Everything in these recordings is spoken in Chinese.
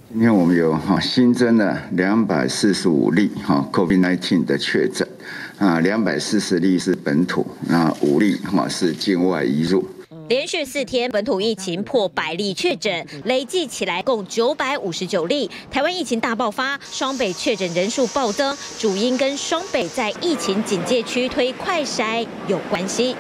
今天我们有新增了245例COVID-19 的确诊，240例是本土，那5例是境外移入。 连续4天本土疫情破100例确诊，累计起来共959例。台湾疫情大爆发，双北确诊人数暴增，主因跟双北在疫情警戒区推快筛有关系。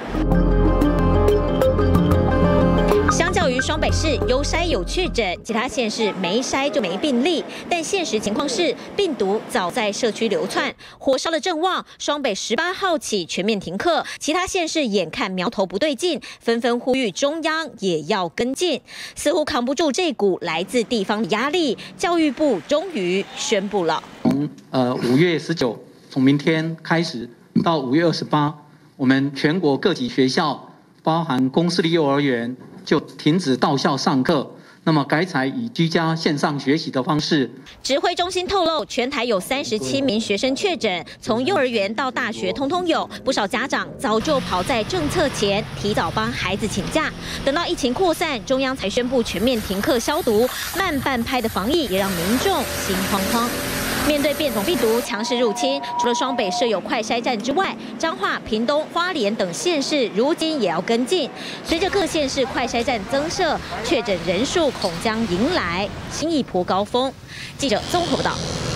相较于双北市有筛有确诊，其他县市没筛就没病例，但现实情况是病毒早在社区流窜，火烧的正旺。双北18号起全面停课，其他县市眼看苗头不对劲，纷纷呼吁中央也要跟进，似乎扛不住这股来自地方的压力。教育部终于宣布了， 从5月19，从明天开始到5月28，我们全国各级学校，包含公私立幼儿园，就停止到校上课，那么改采以居家线上学习的方式。 指挥中心透露，全台有37名学生确诊，从幼儿园到大学通通有。不少家长早就跑在政策前，提早帮孩子请假，等到疫情扩散，中央才宣布全面停课消毒。慢半拍的防疫也让民众心慌慌。面对变种病毒强势入侵，除了双北设有快筛站之外，彰化、屏东、花莲等县市如今也要跟进。随着各县市快筛站增设，确诊人数恐将迎来新一波高峰。记者综合报道。